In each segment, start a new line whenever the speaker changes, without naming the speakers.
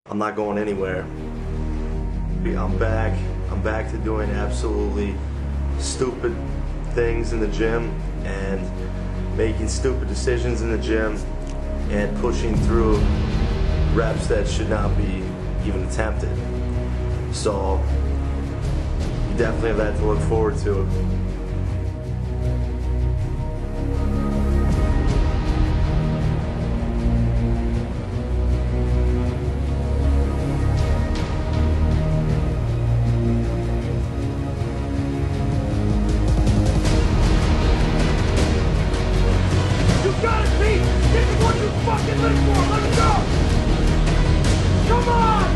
I'm not going anywhere. I'm back. I'm back to doing absolutely stupid things in the gym and making stupid decisions in the gym and pushing through reps that should not be even attempted. So you definitely have that to look forward to.
This is what you fucking live for! Let's go! Come on!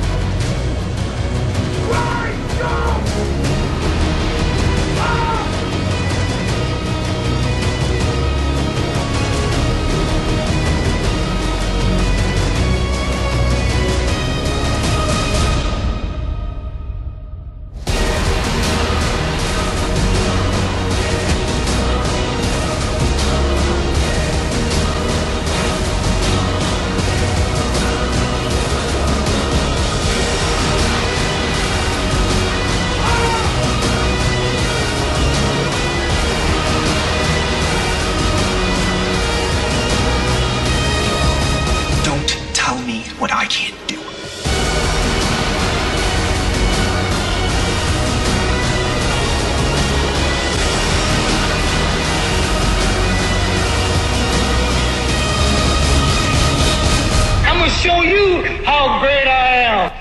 Right! Go!
What I can't do.
I'm gonna show you how great I am.